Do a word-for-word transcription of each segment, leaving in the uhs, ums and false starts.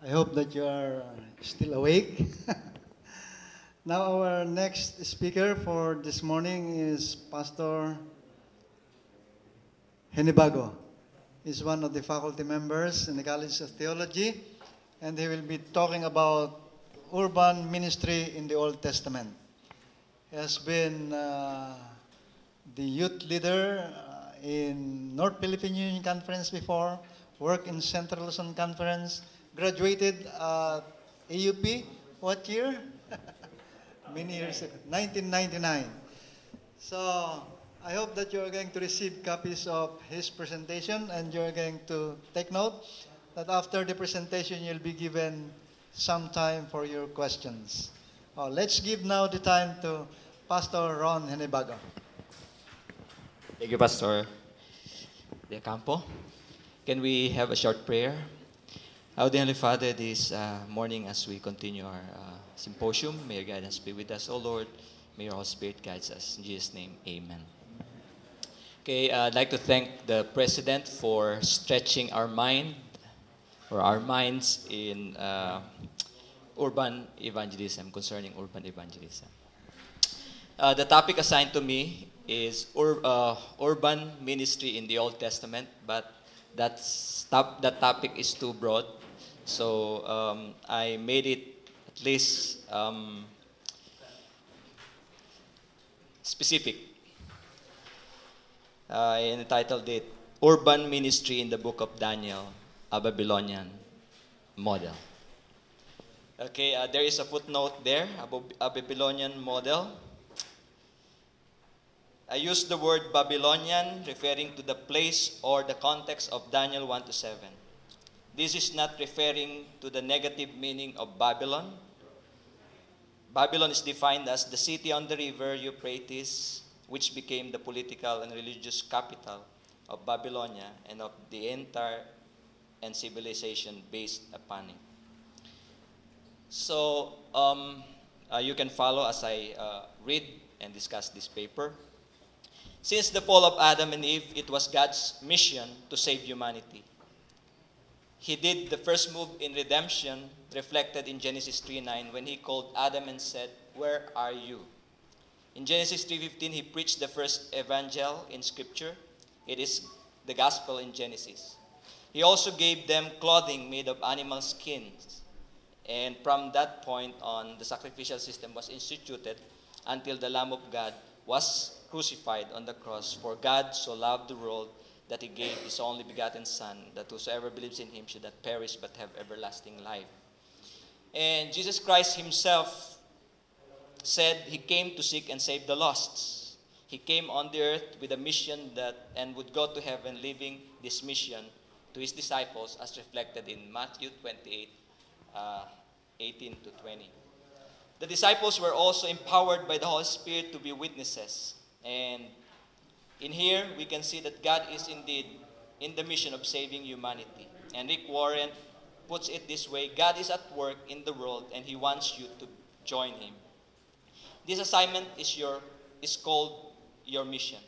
I hope that you are still awake. Now, our next speaker for this morning is Pastor Henibago. He's one of the faculty members in the College of Theology, and he will be talking about urban ministry in the Old Testament. He has been uh, the youth leader uh, in North Philippine Union Conference before, worked in Central Luzon Conference, graduated at A U P, what year? Many years ago, nineteen ninety-nine. So I hope that you are going to receive copies of his presentation and you are going to take note that after the presentation you'll be given some time for your questions. Oh, let's give now the time to Pastor Ron Henibago. Thank you, Pastor De Campo. Can we have a short prayer? Our dear Heavenly Father, this uh, morning as we continue our uh, symposium, may your guidance be with us, O Lord. May your Holy Spirit guide us. In Jesus' name, amen. Okay, uh, I'd like to thank the President for stretching our mind, or our minds in uh, urban evangelism, concerning urban evangelism. Uh, the topic assigned to me is ur uh, urban ministry in the Old Testament, but that's top, that topic is too broad. So um, I made it at least um, specific. Uh, I entitled it Urban Ministry in the Book of Daniel, a Babylonian Model. Okay, uh, there is a footnote there, a Babylonian model. I use the word Babylonian referring to the place or the context of Daniel one to seven. This is not referring to the negative meaning of Babylon. Babylon is defined as the city on the river Euphrates, which became the political and religious capital of Babylonia and of the entire and civilization based upon it. So um, uh, you can follow as I uh, read and discuss this paper. Since the fall of Adam and Eve, it was God's mission to save humanity. He did the first move in redemption, reflected in Genesis three nine, when he called Adam and said, "Where are you?" In Genesis three fifteen, he preached the first evangel in Scripture. It is the gospel in Genesis. He also gave them clothing made of animal skins. And from that point on, the sacrificial system was instituted until the Lamb of God was crucified on the cross. For God so loved the world that he gave his only begotten Son, that whosoever believes in him should not perish but have everlasting life. And Jesus Christ himself said he came to seek and save the lost. He came on the earth with a mission that and would go to heaven, leaving this mission to his disciples as reflected in Matthew twenty-eight, uh, eighteen to twenty. The disciples were also empowered by the Holy Spirit to be witnesses. And in here, we can see that God is indeed in the mission of saving humanity. And Rick Warren puts it this way: God is at work in the world and he wants you to join him. This assignment is, your, is called your mission.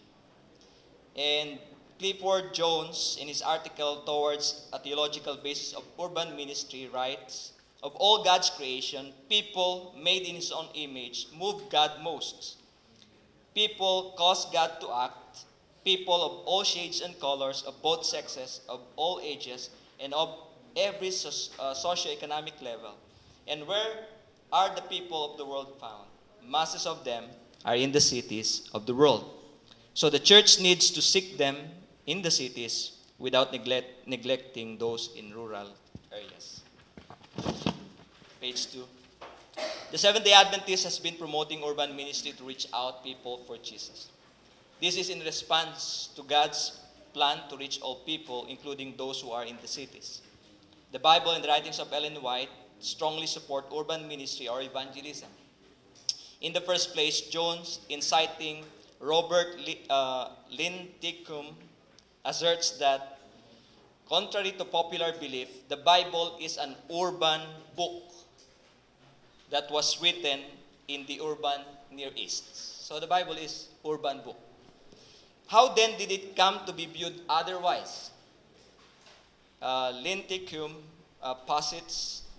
And Clifford Jones, in his article Towards a Theological Basis of Urban Ministry, writes, "Of all God's creation, people made in his own image move God most. People cause God to act. People of all shades and colors, of both sexes, of all ages, and of every so uh, socioeconomic level. And where are the people of the world found? Masses of them are in the cities of the world. So the church needs to seek them in the cities without neglect, neglecting those in rural areas." Page two. The Seventh-day Adventist has been promoting urban ministry to reach out people for Jesus. This is in response to God's plan to reach all people, including those who are in the cities. The Bible and the writings of Ellen White strongly support urban ministry or evangelism. In the first place, Jones, in citing Robert uh, Linthicum, asserts that, contrary to popular belief, the Bible is an urban book that was written in the urban Near East. So the Bible is urban book. How then did it come to be viewed otherwise? Uh, Linthicum uh, posits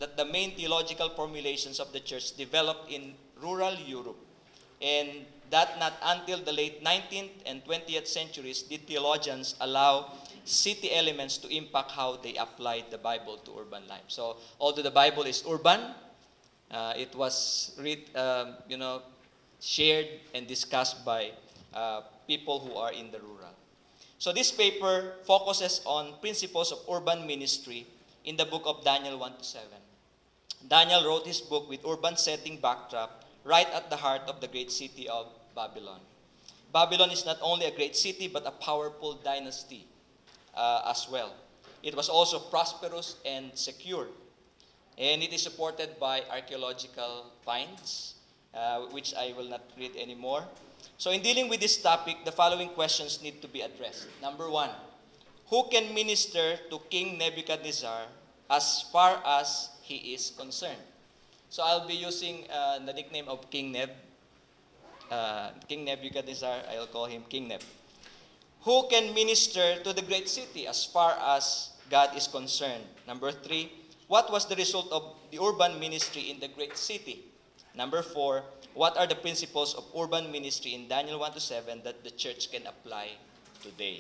that the main theological formulations of the church developed in rural Europe, and that not until the late nineteenth and twentieth centuries did theologians allow city elements to impact how they applied the Bible to urban life. So, although the Bible is urban, uh, it was read, um, you know, shared and discussed by uh, people who are in the rural. So this paper focuses on principles of urban ministry in the book of Daniel one to seven. Daniel wrote his book with urban setting backdrop right at the heart of the great city of Babylon. Babylon is not only a great city but a powerful dynasty uh, as well. It was also prosperous and secure, and it is supported by archaeological finds, uh, which I will not read anymore. So in dealing with this topic, the following questions need to be addressed. Number one, who can minister to King Nebuchadnezzar as far as he is concerned? So I'll be using uh, the nickname of King Neb. Uh, King Nebuchadnezzar, I'll call him King Neb. Who can minister to the great city as far as God is concerned? Number three, what was the result of the urban ministry in the great city? Number four, what are the principles of urban ministry in Daniel one to seven that the church can apply today?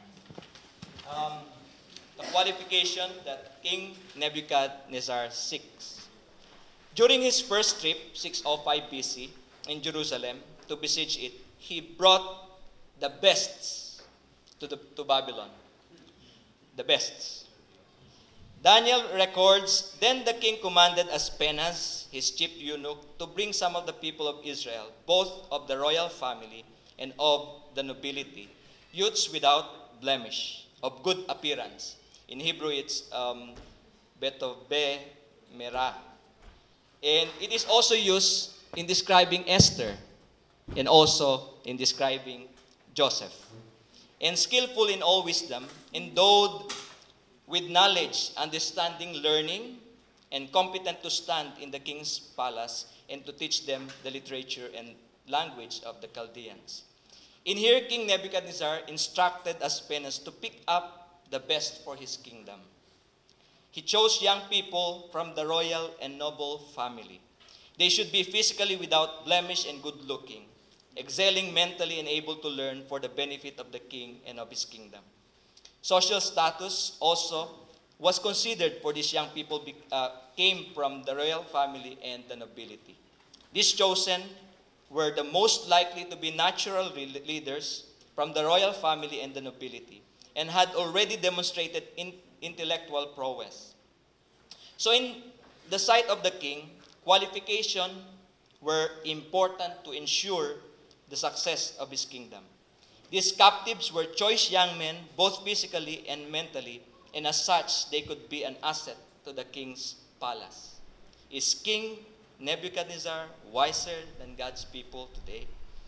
Um, the qualification that King Nebuchadnezzar seeks. During his first trip, six oh five B C, in Jerusalem, to besiege it, he brought the bests to, the, to Babylon. The bests. Daniel records, then the king commanded Aspenaz, his chief eunuch, to bring some of the people of Israel, both of the royal family and of the nobility, youths without blemish, of good appearance. In Hebrew, it's um, Betove Merah. And it is also used in describing Esther and also in describing Joseph. And skillful in all wisdom, endowed with knowledge, understanding, learning, and competent to stand in the king's palace and to teach them the literature and language of the Chaldeans. In here, King Nebuchadnezzar instructed Aspenaz to pick up the best for his kingdom. He chose young people from the royal and noble family. They should be physically without blemish and good-looking, excelling mentally and able to learn for the benefit of the king and of his kingdom. Social status also was considered for these young people, uh, came from the royal family and the nobility. These chosen were the most likely to be natural leaders from the royal family and the nobility, and had already demonstrated in intellectual prowess. So in the sight of the king, qualifications were important to ensure the success of his kingdom. These captives were choice young men, both physically and mentally, and as such, they could be an asset to the king's palace. Is King Nebuchadnezzar wiser than God's people today?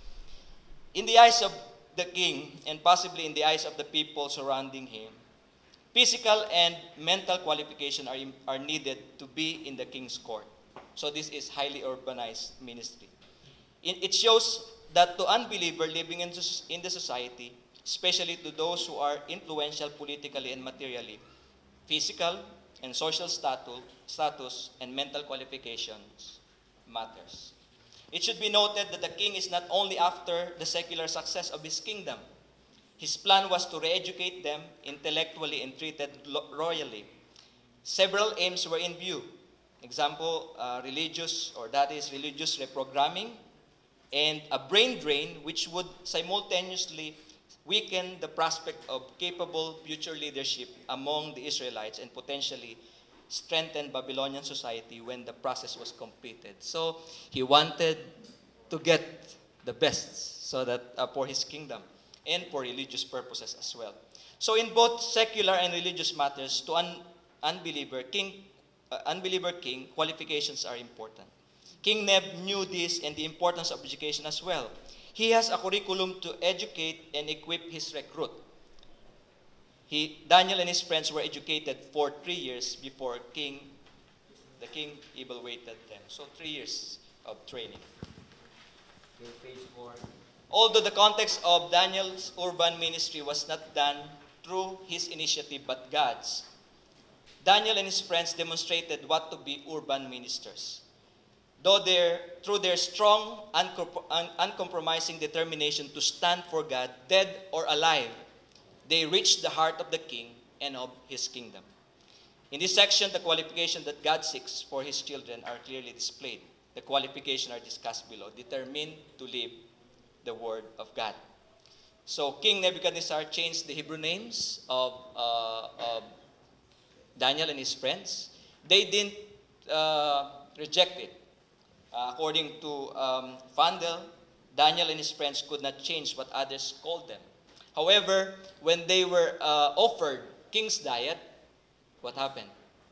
In the eyes of the king, and possibly in the eyes of the people surrounding him, physical and mental qualification are, are needed to be in the king's court. So this is highly urbanized ministry. It, it shows that to unbelievers living in, in the society, especially to those who are influential politically and materially, physical and social status, status and mental qualifications matters. It should be noted that the king is not only after the secular success of his kingdom. His plan was to re-educate them intellectually and treated royally. Several aims were in view. Example, uh, religious, or that is religious reprogramming, and a brain drain which would simultaneously weaken the prospect of capable future leadership among the Israelites and potentially strengthen Babylonian society when the process was completed. So he wanted to get the best so that uh, for his kingdom and for religious purposes as well. So in both secular and religious matters, to an unbeliever king, uh, unbeliever king, qualifications are important. King Neb knew this and the importance of education as well. He has a curriculum to educate and equip his recruit. He, Daniel and his friends were educated for three years before king, the king evaluated them. So three years of training. Okay, page four. Although the context of Daniel's urban ministry was not done through his initiative but God's, Daniel and his friends demonstrated what to be urban ministers. Though their, through their strong, uncom- un- uncompromising determination to stand for God, dead or alive, they reached the heart of the king and of his kingdom. In this section, the qualifications that God seeks for his children are clearly displayed. The qualifications are discussed below. Determined to live the word of God. So King Nebuchadnezzar changed the Hebrew names of, uh, of Daniel and his friends. They didn't uh, reject it. Uh, according to um, Fandel, Daniel and his friends could not change what others called them. However, when they were uh, offered king's diet, what happened?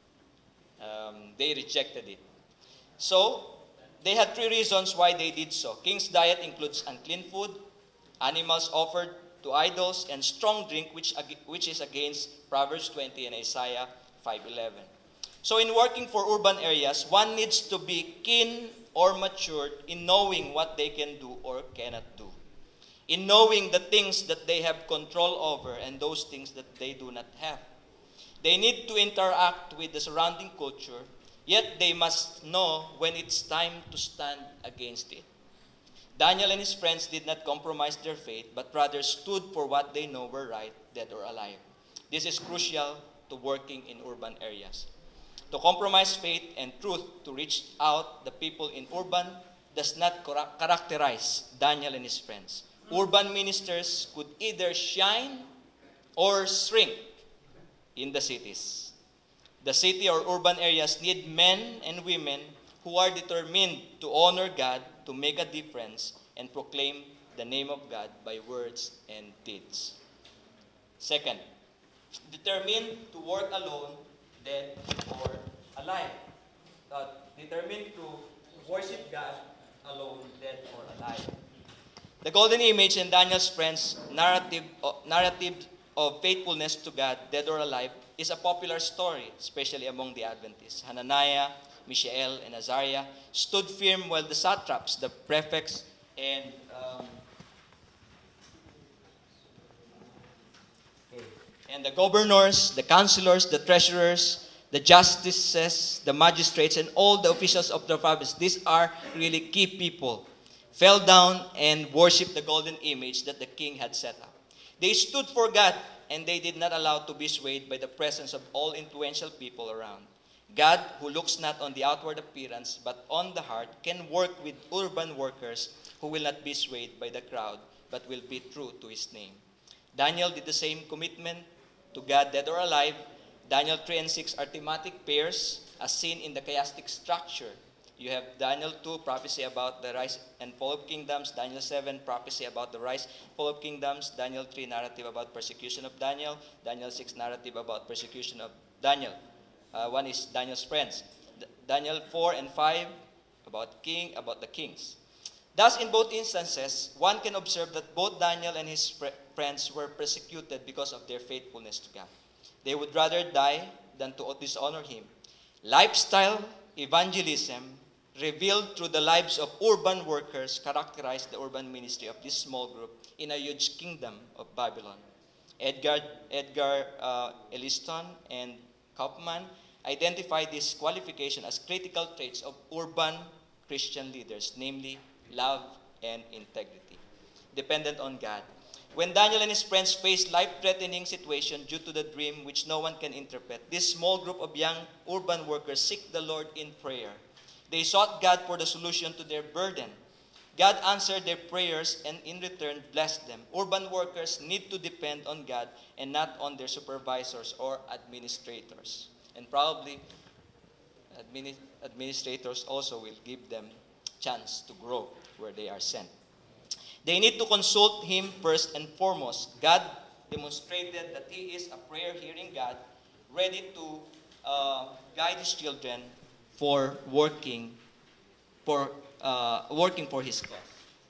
Um, they rejected it. So, they had three reasons why they did so. King's diet includes unclean food, animals offered to idols, and strong drink, which, which is against Proverbs twenty and Isaiah five eleven. So in working for urban areas, one needs to be keen or matured in knowing what they can do or cannot do. In knowing the things that they have control over and those things that they do not have. They need to interact with the surrounding culture, yet they must know when it's time to stand against it. Daniel and his friends did not compromise their faith, but rather stood for what they know were right, dead or alive. This is crucial to working in urban areas. To compromise faith and truth to reach out the people in urban does not characterize Daniel and his friends. Urban ministers could either shine or shrink in the cities. The city or urban areas need men and women who are determined to honor God, to make a difference, and proclaim the name of God by words and deeds. Second, determined to work alone, dead or alive. Uh, determined to worship God alone, dead or alive. The golden image in Daniel's friends' narrative, uh, narrative of faithfulness to God, dead or alive, is a popular story, especially among the Adventists. Hananiah, Mishael, and Azariah stood firm while the satraps, the prefects, and um, okay, and the governors, the councilors, the treasurers, the justices, the magistrates, and all the officials of the province, these are really key people, fell down and worshiped the golden image that the king had set up. They stood for God, and they did not allow to be swayed by the presence of all influential people around. God, who looks not on the outward appearance, but on the heart, can work with urban workers who will not be swayed by the crowd, but will be true to his name. Daniel did the same commitment to God, dead or alive. Daniel three and six are thematic pairs as seen in the chiastic structure. You have Daniel two, prophecy about the rise and fall of kingdoms. Daniel seven, prophecy about the rise and fall of kingdoms. Daniel three, narrative about persecution of Daniel. Daniel six, narrative about persecution of Daniel. Uh, one is Daniel's friends. D- Daniel four and five, about king, about the kings. Thus, in both instances, one can observe that both Daniel and his fr- friends were persecuted because of their faithfulness to God. They would rather die than to dishonor him. Lifestyle evangelism revealed through the lives of urban workers characterized the urban ministry of this small group in a huge kingdom of Babylon. Edgar, Edgar uh, Elliston and Kaufman identified this qualification as critical traits of urban Christian leaders, namely love and integrity, dependent on God. When Daniel and his friends faced life-threatening situation due to the dream which no one can interpret, this small group of young urban workers seek the Lord in prayer. They sought God for the solution to their burden. God answered their prayers and in return blessed them. Urban workers need to depend on God and not on their supervisors or administrators. And probably admini- administrators also will give them chance to grow where they are sent. They need to consult him first and foremost. God demonstrated that he is a prayer-hearing God, ready to uh, guide his children for working for uh, working for his cause.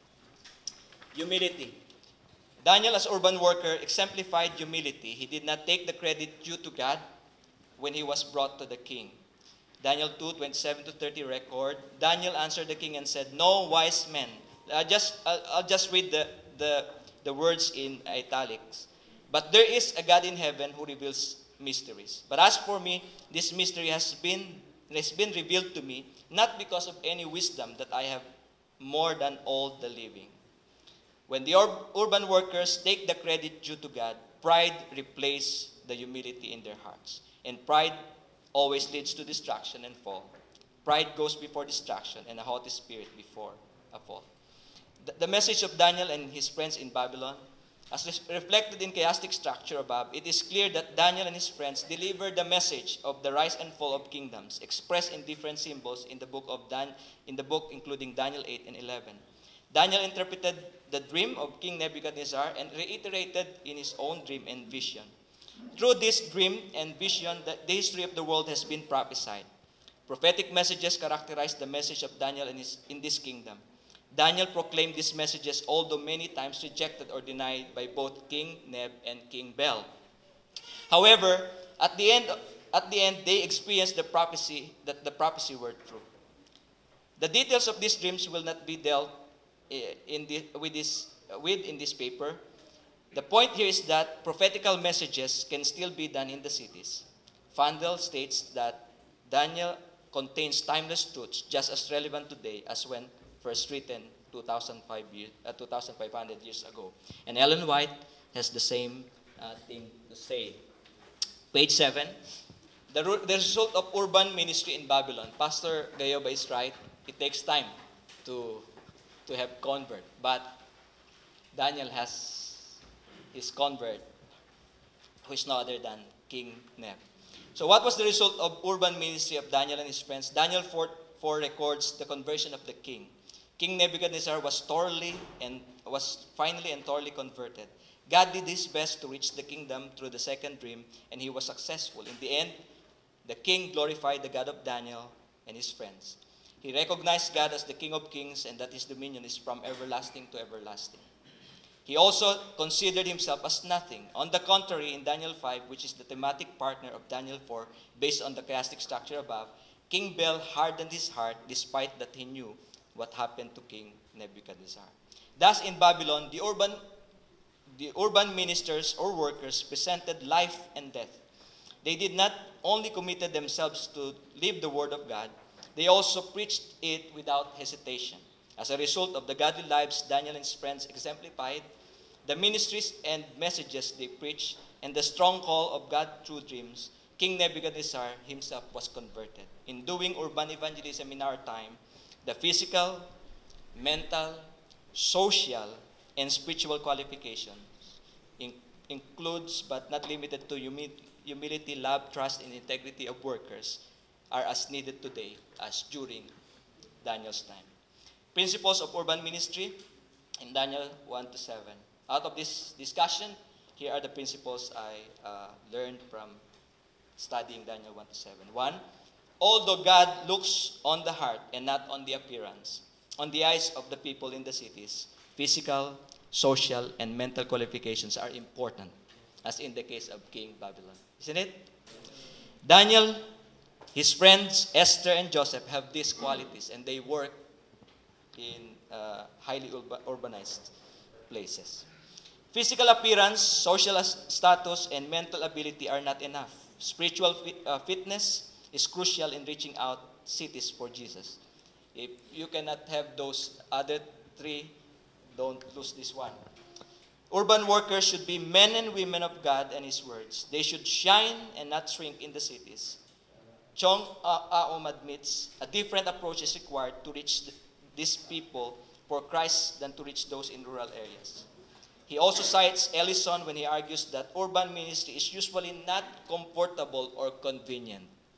Humility. Daniel, as urban worker, exemplified humility. He did not take the credit due to God when he was brought to the king. Daniel two, twenty-seven to thirty record, Daniel answered the king and said, "No wise men." I just, I'll, I'll just read the, the, the words in italics. "But there is a God in heaven who reveals mysteries. But as for me, this mystery has been, has been revealed to me, not because of any wisdom that I have more than all the living. When the ur- urban workers take the credit due to God, pride replaces the humility in their hearts. And pride always leads to destruction and fall. Pride goes before destruction, and a haughty spirit before a fall. The, the message of Daniel and his friends in Babylon, as res- reflected in chiastic structure above, it is clear that Daniel and his friends delivered the message of the rise and fall of kingdoms, expressed in different symbols in the book of Dan, in the book including Daniel eight and eleven. Daniel interpreted the dream of King Nebuchadnezzar and reiterated in his own dream and vision. Through this dream and vision, the, the history of the world has been prophesied. Prophetic messages characterize the message of Daniel in, his, in this kingdom. Daniel proclaimed these messages, although many times rejected or denied by both King Neb and King Bel. However, at the end, at the end, they experienced the prophecy that the prophecy were true. The details of these dreams will not be dealt in the, with, this, with in this paper. The point here is that prophetical messages can still be done in the cities. Fandel states that Daniel contains timeless truths just as relevant today as when first written two thousand five years, uh, two thousand five hundred years ago. And Ellen White has the same uh, thing to say. Page seven. The, the result of urban ministry in Babylon. Pastor Gayoba is right. It takes time to, to have convert. But Daniel has his convert, who is no other than King Neb. So what was the result of urban ministry of Daniel and his friends? Daniel four, four records the conversion of the king. King Nebuchadnezzar was thoroughly and was finally and thoroughly converted. God did his best to reach the kingdom through the second dream, and he was successful. In the end, the king glorified the God of Daniel and his friends. He recognized God as the King of Kings and that his dominion is from everlasting to everlasting. He also considered himself as nothing. On the contrary, in Daniel five, which is the thematic partner of Daniel four, based on the chiastic structure above, King Bel hardened his heart despite that he knew what happened to King Nebuchadnezzar. Thus, in Babylon, the urban, the urban ministers or workers presented life and death. They did not only committed themselves to live the word of God, they also preached it without hesitation. As a result of the godly lives Daniel and his friends exemplified, the ministries and messages they preached, and the strong call of God through dreams, King Nebuchadnezzar himself was converted. In doing urban evangelism in our time, the physical, mental, social, and spiritual qualifications in, includes but not limited to humi- humility, love, trust, and integrity of workers are as needed today as during Daniel's time. Principles of urban ministry in Daniel one to seven. Out of this discussion, here are the principles I uh, learned from studying Daniel one to seven. One, although God looks on the heart and not on the appearance, on the eyes of the people in the cities, physical, social, and mental qualifications are important, as in the case of King Babylon. Isn't it? Daniel, his friends Esther and Joseph have these qualities, and they work in uh, highly urba- urbanized places. Physical appearance, social as- status, and mental ability are not enough. Spiritual fit, uh, fitness is crucial in reaching out cities for Jesus. If you cannot have those other three, don't lose this one. Urban workers should be men and women of God and His words. They should shine and not shrink in the cities. Chong Aum admits a different approach is required to reach the, these people for Christ than to reach those in rural areas. He also cites Ellison when he argues that urban ministry is usually not comfortable or convenient.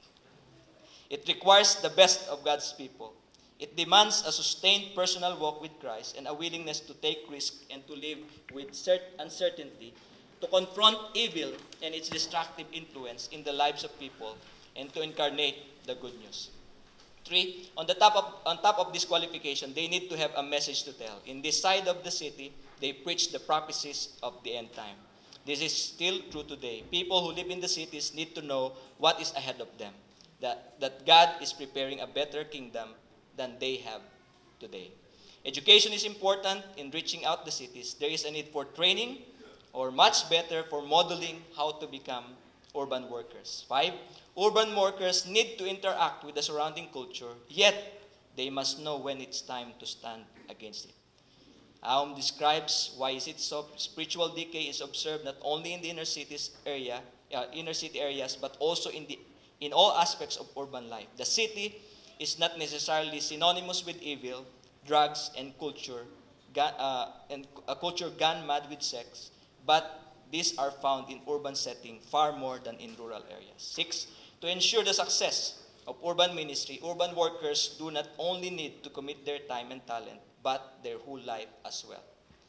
It requires the best of God's people. It demands a sustained personal walk with Christ and a willingness to take risks and to live with cert- uncertainty, to confront evil and its destructive influence in the lives of people, and to incarnate the good news. Three, on the top of on top of this qualification, they need to have a message to tell. In this side of the city, they preach the prophecies of the end time. This is still true today. People who live in the cities need to know what is ahead of them, that, that God is preparing a better kingdom than they have today. Education is important in reaching out the cities. There is a need for training, or much better, for modeling how to become urban workers. Five, urban workers need to interact with the surrounding culture, yet they must know when it's time to stand against it. Aum describes why is it so spiritual decay is observed not only in the inner cities area, uh, inner city areas, but also in the in all aspects of urban life. The city is not necessarily synonymous with evil, drugs, and culture, uh, and a culture gone mad with sex, but these are found in urban setting far more than in rural areas. Six, to ensure the success of urban ministry, urban workers do not only need to commit their time and talent, but their whole life as well.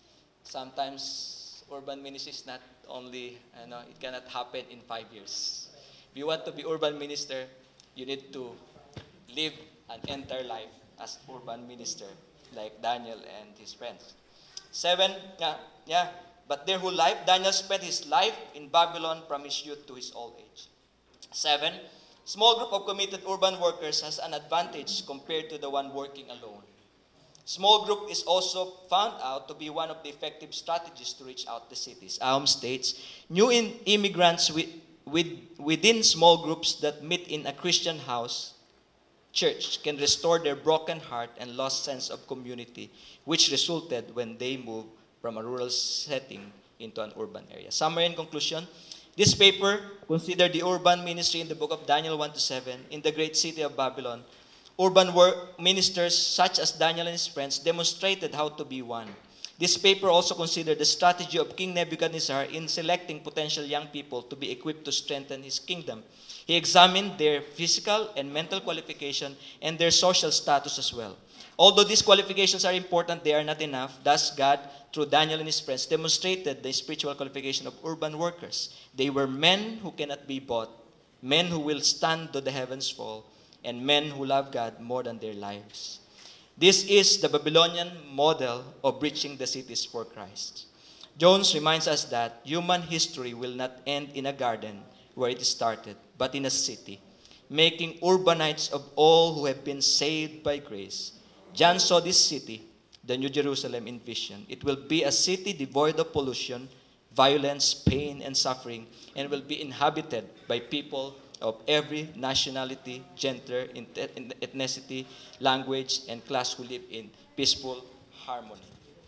Sometimes urban ministry is not only, you know, it cannot happen in five years. If you want to be urban minister, you need to live an entire life as urban minister, like Daniel and his friends. Seven, yeah, yeah, but their whole life, Daniel spent his life in Babylon from his youth to his old age. Seven, small group of committed urban workers has an advantage compared to the one working alone. Small group is also found out to be one of the effective strategies to reach out the cities. Aum states, new in immigrants with, with, within small groups that meet in a Christian house, church, can restore their broken heart and lost sense of community, which resulted when they moved from a rural setting into an urban area. Summary and conclusion, this paper considered the urban ministry in the book of Daniel one to seven in the great city of Babylon. Urban work ministers such as Daniel and his friends demonstrated how to be one. This paper also considered the strategy of King Nebuchadnezzar in selecting potential young people to be equipped to strengthen his kingdom. He examined their physical and mental qualification and their social status as well. Although these qualifications are important, they are not enough. Thus, God, through Daniel and his friends, demonstrated the spiritual qualification of urban workers. They were men who cannot be bought, men who will stand though the heavens fall, and men who love God more than their lives. This is the Babylonian model of reaching the cities for Christ. Jones reminds us that human history will not end in a garden where it started, but in a city, making urbanites of all who have been saved by grace. John saw this city, the New Jerusalem, in vision. It will be a city devoid of pollution, violence, pain, and suffering, and will be inhabited by people of every nationality, gender, ethnicity, language, and class who live in peaceful harmony.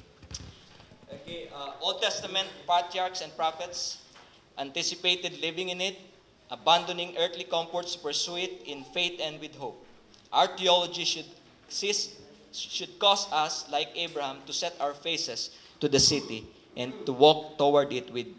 Okay, uh, Old Testament patriarchs and prophets anticipated living in it, abandoning earthly comforts to pursue it in faith and with hope. Our theology should, should cause us, like Abraham, to set our faces to the city and to walk toward it with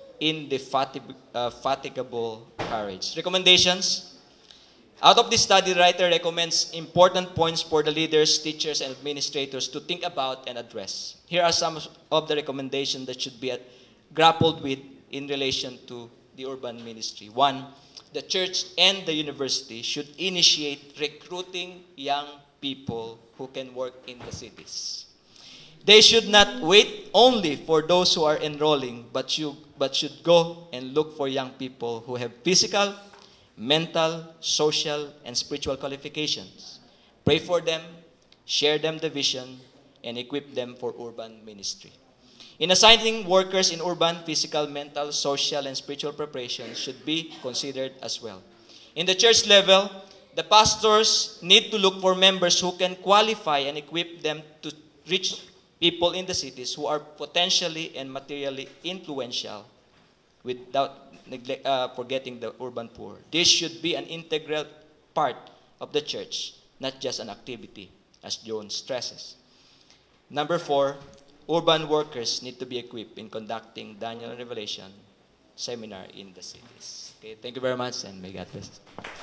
indefatigable courage. Recommendations. Out of this study, the writer recommends important points for the leaders, teachers, and administrators to think about and address. Here are some of the recommendations that should be grappled with in relation to the urban ministry. One, the church and the university should initiate recruiting young people who can work in the cities. They should not wait only for those who are enrolling, but, you, but should go and look for young people who have physical, mental, social, and spiritual qualifications. Pray for them, share them the vision, and equip them for urban ministry. In assigning workers in urban, physical, mental, social, and spiritual preparation should be considered as well. In the church level, the pastors need to look for members who can qualify and equip them to reach people in the cities who are potentially and materially influential without neglect, uh, forgetting the urban poor. This should be an integral part of the church, not just an activity, as Jones stresses. Number four, urban workers need to be equipped in conducting Daniel and Revelation seminar in the cities. Okay, thank you very much, and may God bless.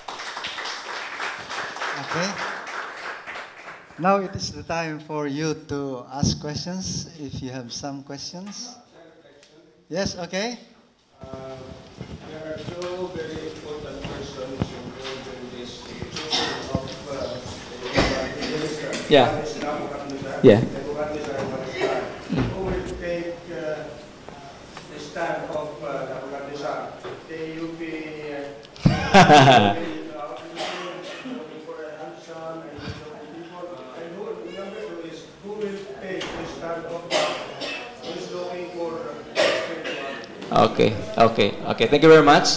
Okay. Now it is the time for you to ask questions, if you have some questions. Yes, okay. Uh, there are two very important persons involved in this choosing of uh, the minister. Yeah. One is Nebuchadnezzar. Yeah. Nebuchadnezzar was stand. Who will take uh, the stand of uh, Nebuchadnezzar? The U P uh, looking for a handsome and lovely people. And who, number two is who will take the stand of God? Who is looking for uh, spiritual? Okay, okay, okay. Thank you very much.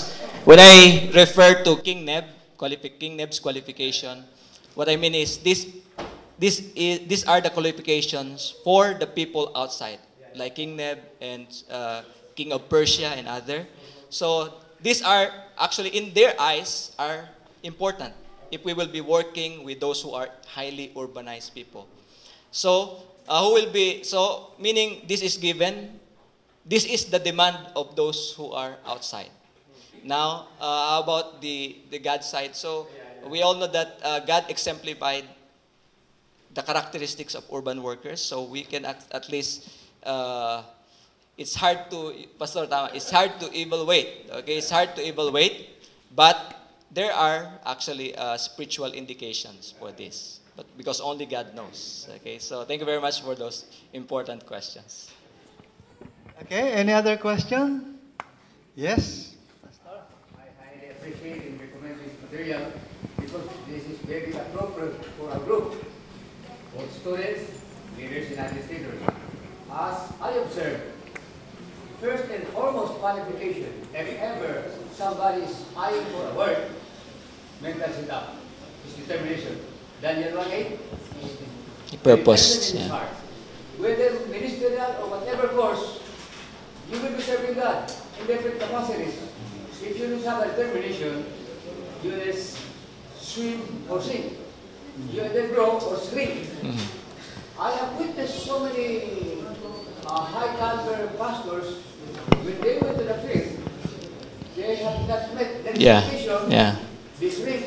when I refer to King Neb, qualifi- King Neb's qualification, what I mean is this, this is, these are the qualifications for the people outside, like King Neb and uh, King of Persia and other. So these are actually in their eyes are important if we will be working with those who are highly urbanized people. So uh, who will be, so meaning this is given, this is the demand of those who are outside. Now, uh, how about the, the God side? So we all know that uh, God exemplified the characteristics of urban workers. So we can at, at least, uh, it's hard to, Pastor Tama, it's hard to evaluate. Okay, it's hard to evaluate, but there are actually uh, spiritual indications for this. But because only God knows. Okay, so thank you very much for those important questions. Okay, any other question? Yes? I highly appreciate and recommend this material because this is very appropriate for our group, both students, leaders, and administrators. As I observe, first and foremost qualification, if ever somebody is eyeing for a work, mental setup, is determination. Daniel one eight, Purpose. determination in his Yeah. heart. Whether ministerial or whatever course, you will be serving God in different capacities. If you don't have a determination, you will swim or sink. You either grow or shrink. I have witnessed so many uh, high caliber pastors, when they went to the field, they have not met the Yeah. expectation, Yeah. they shrink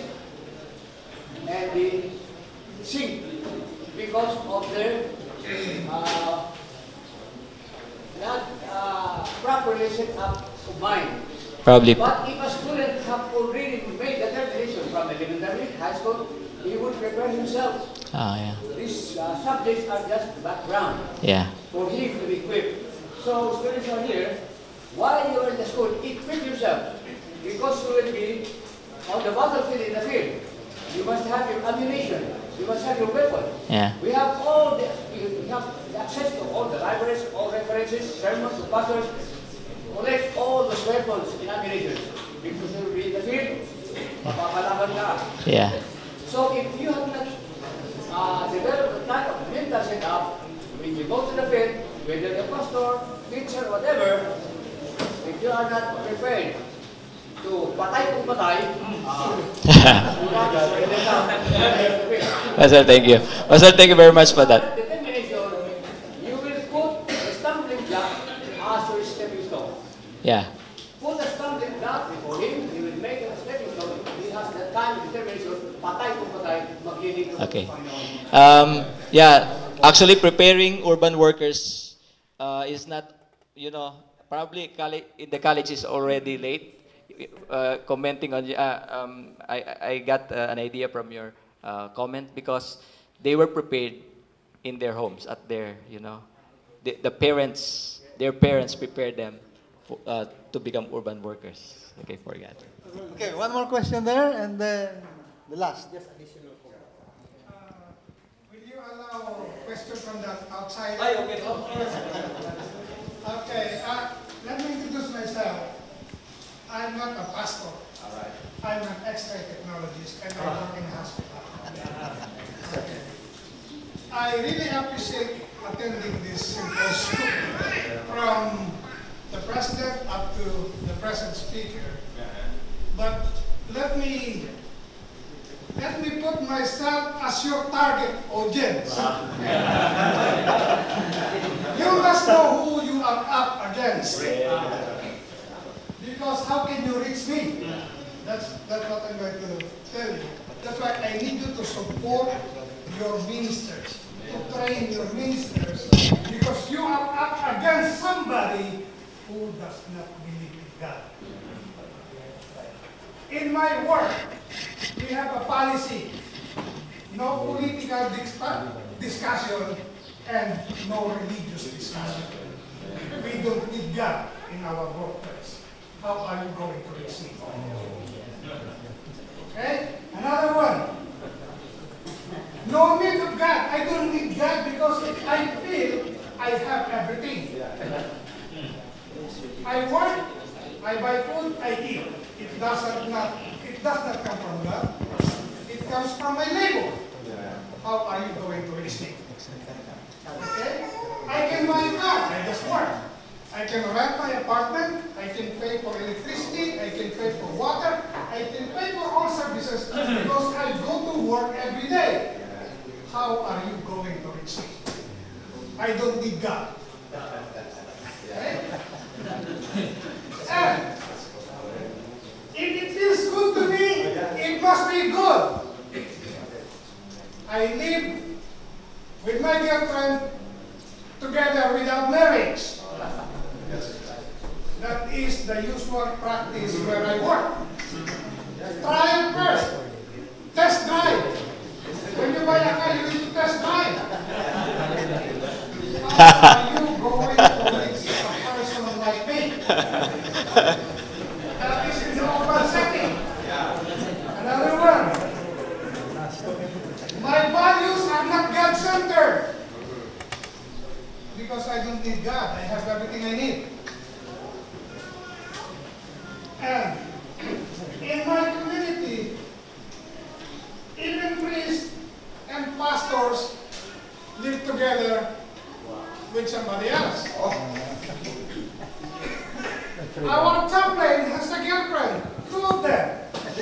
and they sink because of their uh, not uh, properly set up of mind. Probably. But if a student have already made the determination from elementary, high school, he would prepare himself. Ah, yeah. These uh, subjects are just background Yeah. for him to be equipped. So students are here, while you are in the school, equip yourself. Because you will be on the battlefield in the field. You must have your ammunition. You must have your weapon. Yeah. We have all the, we have access to all the libraries, all references, sermons, of pastors. Collect all those weapons and ammunition. Because you will be in the field, mapapalaban ka. Yeah. So if you have not uh, developed the kind of mental setup, when you go to the field, whether the pastor, teacher, whatever, if you are not prepared to patay kung patay, uh, Pastor, thank you. Pastor, thank you very much for that. determination, you will put a stumbling block as your stepping stone. Yeah. Put a stumbling block before him, he will make a stepping stone. He has the time, determination, patay kung patay, maglilig ko Okay. sa Panginoon. Um, yeah, actually preparing urban workers uh, is not, you know, probably colle- in the college is already late. Uh, commenting on, uh, um, I, I got uh, an idea from your uh, comment because they were prepared in their homes, at their, you know, the, the parents, their parents prepared them for, uh, to become urban workers. Okay, forgot. Okay, one more question there, and then the last. Uh, will you allow a question from the outside? okay. Okay, uh, let me introduce myself. I'm not a pastor. All right. I'm an X-ray technologist and I work in a hospital. I really appreciate attending this symposium from the president up to the present speaker. But let me let me put myself as your target audience. You must know who you are up against. Because how can you reach me? That's, that's what I'm going to tell you. That's why I need you to support your ministers, to train your ministers, because you are up against somebody who does not believe in God. In my work, we have a policy, no political dis- discussion and no religious discussion. We don't need God in our workplace. How are you going to receive? Okay? Another one. No need of God. I don't need God because I feel I have everything. I work, I buy food, I eat. If doesn't not, it does not come from God. It comes from my labor. How are you going to reach me? Okay? I can buy a car, I just work. I can rent my apartment, I can pay for electricity, I can pay for water, I can pay for all services because I go to work every day. How are you going to reach me? I don't need God. Okay? And if it feels good to me, it must be good. I live with my girlfriend together without marriage. That is the usual practice where I work. Try it first. Test drive. When you buy a car, you need to test drive. How are you going to reach a person like me? That is in the open setting. Another one. My values are not God-centered. Because I don't need God. I have everything I need. And in my community, even priests and pastors live together with somebody else. Our chaplain has a girlfriend, two of them.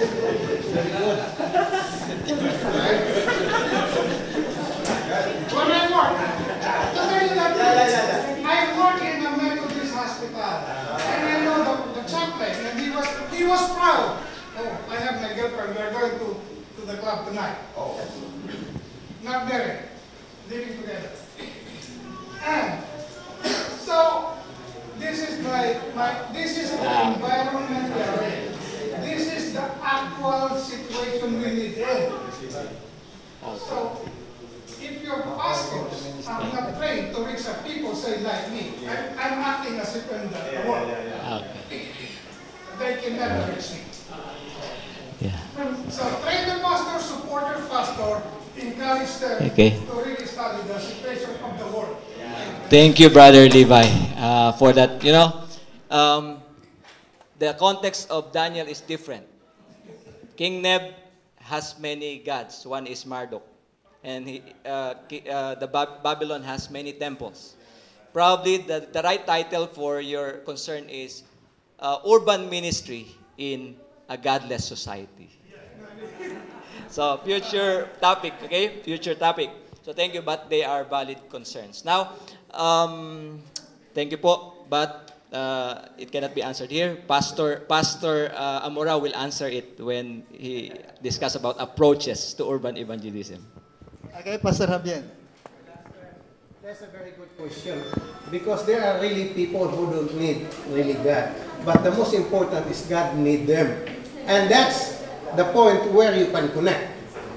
When I work, to tell you that I work in a Methodist hospital, and I know the, the chaplain, and he was he was proud. Oh, I have my girlfriend. We are going to to the club tonight. Oh, not married, living together. And so this is my my this is the environment we are in. This is the actual situation we live in. So, if your pastors are not trained to reach a people, say like me, I'm, I'm acting as if in the, the world. Okay. They can never reach me. Yeah. So, train the pastor, support your pastor, encourage them Okay. to really study the situation of the world. Thank you, Brother Levi, uh, for that. You know, um, the context of Daniel is different. King Neb has many gods. One is Marduk. And he, uh, uh, the Bab Babylon has many temples. Probably the, the right title for your concern is uh, Urban Ministry in a Godless Society. So, future topic, okay? Future topic. So, thank you, but they are valid concerns. Now, um, thank you po, but uh, it cannot be answered here. Pastor Pastor uh, Amora will answer it when he discuss about approaches to urban evangelism. Okay, Pastor Javier. That's a very good question. Because there are really people who don't need really God. But the most important is God need them. And that's the point where you can connect.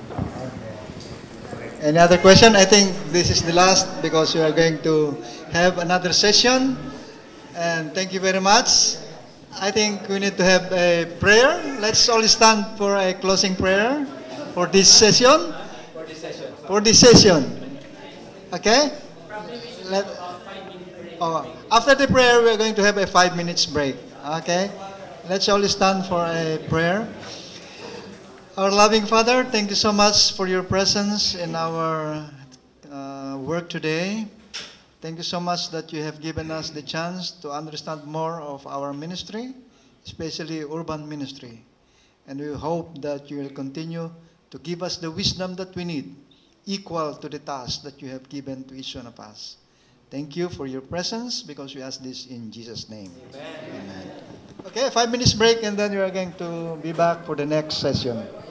Any other question? I think this is the last because we are going to have another session. And thank you very much. I think we need to have a prayer. Let's all stand for a closing prayer for this session. For this session. For this session. Okay? Let, oh, after the prayer, we are going to have a five minutes break. Okay? Let's all stand for a prayer. Our loving Father, thank you so much for your presence in our uh, work today. Thank you so much that you have given us the chance to understand more of our ministry, especially urban ministry. And we hope that you will continue to give us the wisdom that we need, equal to the task that you have given to each one of us. Thank you for your presence, because we ask this in Jesus' name. Amen. Amen. Okay, five minutes break, and then we are going to be back for the next session.